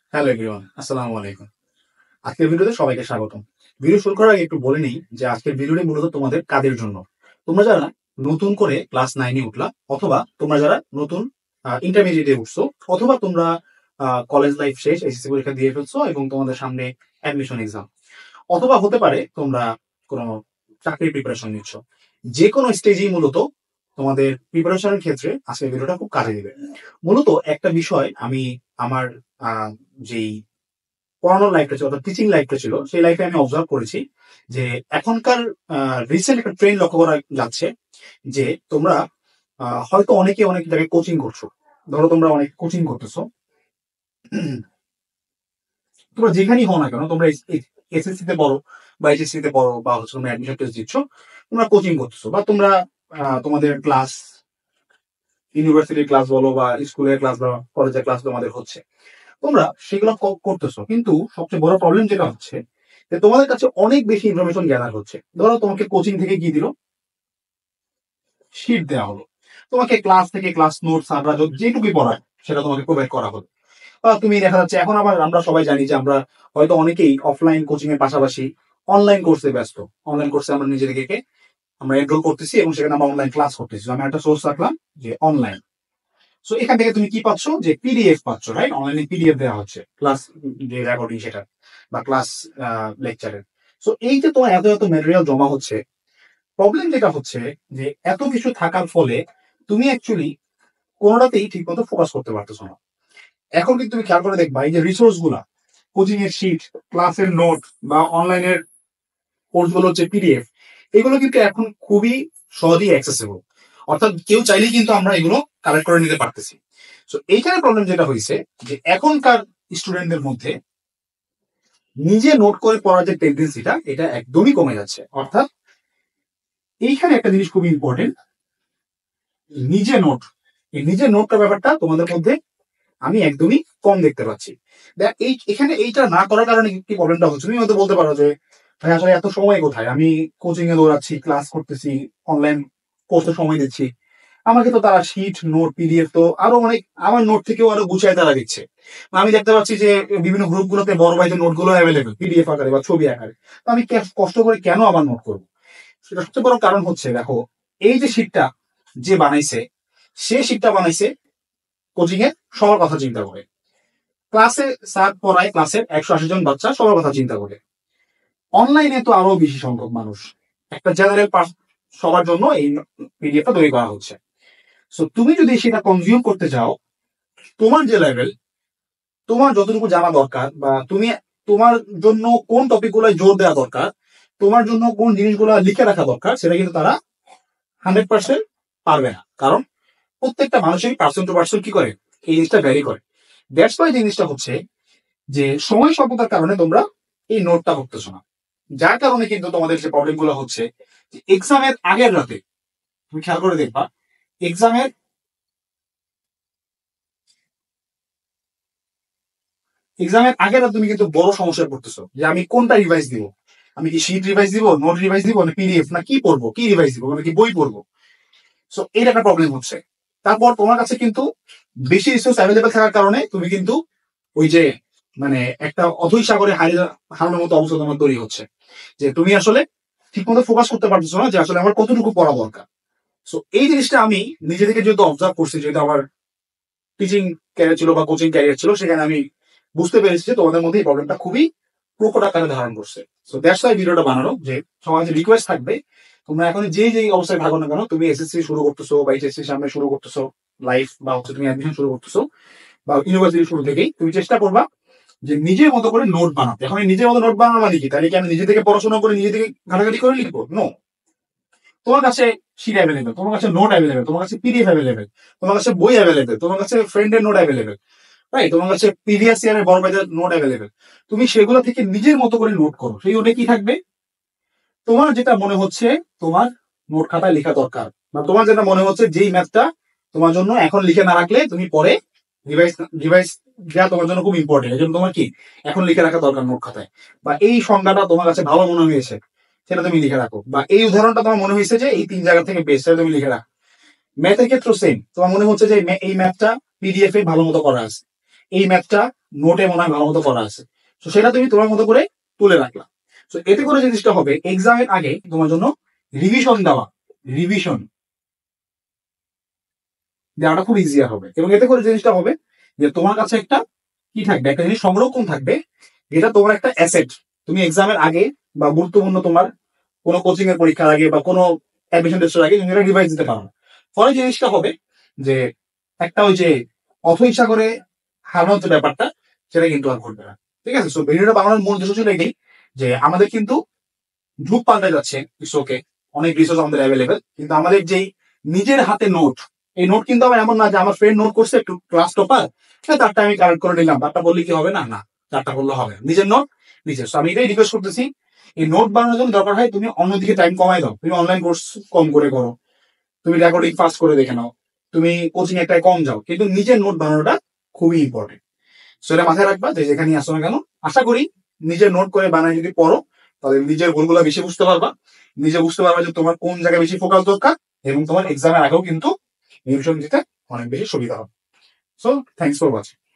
Hello everyone, আসসালামু আলাইকুম। আজকের ভিডিওতে সবাইকে স্বাগতম। ভিডিও শুরু করার আগে একটু বলে নেই যে আজকের ভিডিওটি মূলত তোমাদের কাদের জন্য। তোমরা যারা নতুন করে ক্লাস 9 এ উঠলা, অথবা তোমরা যারা নতুন ইন্টারমিডিয়েটে উঠছো, অথবা তোমরা কলেজ লাইফ শেষ, এসএসসি পরীক্ষা দিয়ে ফেলছো এবং তোমাদের সামনে অ্যাডমিশন এক্সাম, অথবা হতে পারে তোমরা কোনো চাকরির প্রিপারেশন নিচ্ছ। যে কোনো স্টেজেই মূলত তোমাদের প্রিপারেশনের ক্ষেত্রে আজকের ভিডিওটা খুব কাজে দিবে। মূলত একটা বিষয় আমি আমার আহ, যেই পড়ানোর লাইফটা ছিল অর্থাৎ টিচিং লাইফটা ছিল, সেই লাইফে আমি অবজার্ভ করেছি যে এখনকার রিসেন্ট একটা ট্রেন্ড লক্ষ্য করা যাচ্ছে যে তোমরা হয়তো অনেকে অনেক জায়গায় কোচিং করছো। ধরো তোমরা অনেক কোচিং করতেছো, তোমরা যেখানেই হও না কেন, তোমরা এসএসসি তে পড়ো বা এইচএসসি তে পড়ো বা হচ্ছে তোমরা অ্যাডমিশন টেস্ট দিচ্ছ, তোমরা কোচিং করতেছো বা তোমরা তোমাদের ক্লাস, ইউনিভার্সিটির ক্লাস বলো বা স্কুলের ক্লাস বা কলেজের ক্লাস তোমাদের হচ্ছে, তোমরা সেগুলো করতেছো। কিন্তু সবচেয়ে বড় প্রবলেম যেটা হচ্ছে যে তোমাদের কাছে অনেক বেশি ইনফরমেশন গ্যাদার হচ্ছে। ধরো তোমাকে কোচিং থেকে কি দিল, শিট দেওয়া হলো। তোমাকে ক্লাস থেকে ক্লাস নোট স্যাররা যেটুকুই পড়ায় সেটা তোমাকে প্রোভাইড করা হলো। তুমি দেখা যাচ্ছে এখন আবার আমরা সবাই জানি যে আমরা হয়তো অনেকেই অফলাইন কোচিং এর পাশাপাশি অনলাইন কোর্সে ব্যস্ত। অনলাইন কোর্সে আমরা নিজেদেরকে আমরা এনরোল করতেছি এবং সেখানে আমরা অনলাইন ক্লাস করতেছি। আমি একটা সোর্স রাখলাম যে অনলাইন। সো এখান থেকে তুমি কি পাচ্ছ, যে পিডিএফ পাচ্ছ, রাইট? অনলাইনে পিডিএফ দেওয়া হচ্ছে ক্লাস যে রেকর্ডিং সেটা বা ক্লাস লেকচারের। সো এই যে তোমার এত এত ম্যাটেরিয়াল জমা হচ্ছে, প্রবলেম যেটা হচ্ছে যে এত কিছু থাকার ফলে তুমি অ্যাকচুয়ালি কোনোটাতেই ঠিক মতো ফোকাস করতে পারতেছো না। এখন কিন্তু তুমি খেয়াল করে দেখবা এই যে রিসোর্স গুলা, কোচিং এর শিট, ক্লাসের নোট বা অনলাইনের কোর্স গুলো হচ্ছে পিডিএফ, এগুলো কিন্তু এখন খুবই সহজেই অ্যাক্সেসিবল। অর্থাৎ কেউ চাইলেই কিন্তু আমরা এগুলো কালেক্ট করে নিতে পারতেছি। তো এইখানে প্রবলেম যেটা হয়েছে যে এখনকার স্টুডেন্টদের মধ্যে নিজে নোট করে পড়ার যে টেন্ডেন্সিটা, এটা একদমই কমে যাচ্ছে। অর্থাৎ এইখানে একটা জিনিস খুবই ইম্পর্টেন্ট, নিজে নোট। এই নিজে নোটটা ব্যাপারটা তোমাদের মধ্যে আমি একদমই কম দেখতে পাচ্ছি। দেখ এই এখানে এইটা না করার কারণে কি প্রবলেমটা হচ্ছে, তুমি হয়তো বলতে পারো যে ভাই আসলে এত সময় কোথায়, আমি কোচিং এ দৌড়াচ্ছি, ক্লাস করতেছি, অনলাইন কোর্সে সময় দিচ্ছি, আমাকে তো তারা শিট নোট পিডিএফ তো আরো অনেক আমার নোট থেকেও আরো গুছায় তারা দিচ্ছে। আমি দেখতে পাচ্ছি যে বিভিন্ন গ্রুপগুলোতে বড় ভাই যে নোটগুলো অ্যাভেলেবেল পিডিএফ আকারে বা ছবি আকারে, তো আমি কষ্ট করে কেন আবার নোট করবো? সেটা সবচেয়ে বড় কারণ হচ্ছে, দেখো, এই যে শিটটা যে বানাইছে, সে শিটটা বানাইছে কোচিং এর সবার কথা চিন্তা করে। ক্লাসে স্যার পড়ায় ক্লাসের 180 জন বাচ্চা, সবার কথা চিন্তা করে। অনলাইনে তো আরো বেশি সংখ্যক মানুষ, একটা জেনারেল সবার জন্য এই পিডিএফটা তৈরি করা হচ্ছে। সো তুমি যদি সেটা কনজিউম করতে চাও, তোমার যে লেভেল, তোমার যতটুকু জানা দরকার, বা তুমি তোমার জন্য কোন টপিক গুলো জোর দেওয়া দরকার, তোমার জন্য কোন জিনিসগুলো লিখে রাখা দরকার, সেটা কিন্তু তারা 100% পারবে না। কারণ প্রত্যেকটা মানুষেরই পার্সন টু পার্সন কি করে, এই জিনিসটা ভ্যারি করে। দ্যাটস ওয়াই জিনিসটা হচ্ছে যে সময় স্বল্পতার কারণে তোমরা এই নোটটা করতেছো না। যার কারণে কিন্তু তোমাদের যে প্রবলেম গুলো হচ্ছে, যে এক্সামের আগের রাতে, তুমি খেয়াল করে দেখবা এক্সামের এক্সামের আগের রাত তুমি কিন্তু বড় সমস্যায় পড়তেছো যে আমি কোনটা রিভাইজ দিব। আমি কি শিট রিভাইজ দিব, নোট রিভাইজ দিব, না পিডিএফ, না কি পড়বো, কি রিভাইজ দিব, মানে কি বই পড়বো? সো এটা একটা প্রবলেম হচ্ছে। তারপর তোমার কাছে কিন্তু বেশি রিসোর্স অ্যাভেলেবেল থাকার কারণে তুমি কিন্তু ওই যে মানে একটা অথৈ সাগরে হারানোর মতো অবস্থা তোমার তৈরি হচ্ছে, যে তুমি আসলে ঠিক মতো ফোকাস করতে পারতেছো না যে আসলে আমার কতটুকু পড়া দরকার। সো এই জিনিসটা আমি নিজে থেকে যেহেতু অবজার্ভ করছি, যেহেতু আমার টিচিং ক্যারিয়ার ছিল বা কোচিং ক্যারিয়ার ছিল, সেখানে আমি বুঝতে পেরেছি যে তোমাদের মধ্যে এই প্রবলেমটা খুবই প্রকট আকারে ধারণ করছে। সো দ্যাটস ওয়াই ভিডিওটা বানানো, যে সবার যে রিকোয়েস্ট থাকবে, তোমরা এখন যে যে অবস্থায় থাকো না কেন, তুমি এসএসসি শুরু করতেছো বা এইচএসসি সামনে শুরু করতেছো লাইফ, বা হচ্ছে তুমি অ্যাডমিশন শুরু করতেছো বা ইউনিভার্সিটি শুরু থেকেই তুমি চেষ্টা করবা যে নিজের মতো করে নোট বানাতে। এখন এই নিজের মতো নোট বানানো মানে কি, তাহলে কি আমি নিজে থেকে পড়াশোনা করে নিজে থেকে ঘাটাঘাটি করে লিখবো? নো। তোমার কাছে শিট অ্যাভেলেবেল, তোমার কাছে নোট অ্যাভেলেবেল, তোমার কাছে পিডিএফ অ্যাভেলেবেল, তোমার কাছে বই অ্যাভেলেবেল, তোমার কাছে ফ্রেন্ডের নোট অ্যাভেলেবেল, রাইট? তোমার কাছে প্রিভিয়াস ইয়ারের বড় ভাইদের নোট অ্যাভেলেবেল। তুমি সেগুলো থেকে নিজের মতো করে নোট করো। সেই নোটে কি থাকবে, তোমার যেটা মনে হচ্ছে তোমার নোট খাতায় লেখা দরকার, বা তোমার যেটা মনে হচ্ছে যেই ম্যাথটা তোমার জন্য এখন লিখে না রাখলে তুমি পরে রিভাইজ রিভাইজ দেওয়া তোমার জন্য খুব ইম্পর্টেন্ট, এই জন্য তোমার কি এখন লিখে রাখা দরকার নোট খাতায়। বা এই সংজ্ঞাটা তোমার কাছে ভালো মনে হয়েছে, সেটা তুমি লিখে রাখো। বা এই উদাহরণটা তোমার মনে হয়েছে যে এই 3 জায়গা থেকে বেস্ট, সেটা তুমি লিখে রাখো। ম্যাথের ক্ষেত্রে সেম, তোমার মনে হচ্ছে যে এই ম্যাথটা পিডিএফ এ ভালো মতো করা আছে, এই ম্যাথটা নোটে মনে হয় ভালো মতো করা আছে, তো সেটা তুমি তোমার মতো করে তুলে রাখলা। তো এতে করে জিনিসটা হবে এক্সামের আগে তোমার জন্য রিভিশন রিভিশন দেওয়াটা খুব ইজিয়ার হবে, এবং এতে করে জিনিসটা হবে যে তোমার কাছে একটা কি থাকবে, একটা জিনিস সংরক্ষণ থাকবে, যেটা তোমার একটা অ্যাসেট। তুমি এক্সামের আগে বা গুরুত্বপূর্ণ তোমার কোনো কোচিং এর পরীক্ষার আগে বা কোনো অ্যাডমিশন টেস্টের আগে তুমি এটা রিভাইজ দিতে পারো। ফলে জিনিসটা হবে যে একটা ওই যে অথ ইচ্ছা করে হারানোর যে ব্যাপারটা, সেটা কিন্তু আর ঘটবে না। ঠিক আছে, সো ভিডিওটা বানানোর মূল উদ্দেশ্য ছিল এটাই, যে আমাদের কিন্তু যুগ পাল্টে যাচ্ছে, ইটস ওকে, অনেক রিসোর্স আমাদের অ্যাভেলেবেল, কিন্তু আমাদের যেই নিজের হাতে নোট, এই নোট কিন্তু আমার এমন না যে আমার ফ্রেন্ড নোট করছে একটু ক্লাস টপার, তারটা আমি কালেক্ট করে নিলাম, তারটা বললে কি হবে, না না, তারটা বললে হবে না। নিজের নোট নিজের। So আমি এটাই রিকোয়েস্ট করতেছি, এই নোট বানানোর জন্য দরকার হয় তুমি অন্যদিকে টাইম কমাই দাও, তুমি অনলাইন কোর্স কম করে করো, তুমি রেকর্ডিং ফাস্ট করে দেখে নাও, তুমি কোচিং একটাই কম যাও, কিন্তু নিজের নোট বানানোটা খুবই ইম্পর্টেন্ট। সো এটা মাথায় রাখবা যে যেখানে আসো না কেন, আশা করি নিজের নোট করে বানায় যদি পড়ো, তাহলে নিজের ভুলগুলো বেশি বুঝতে পারবা, নিজে বুঝতে পারবা যে তোমার কোন জায়গায় বেশি ফোকাস দরকার, এবং তোমার এক্সামের আগেও কিন্তু রিভিশন দিতে অনেক বেশি সুবিধা হবে। So thanks for watching.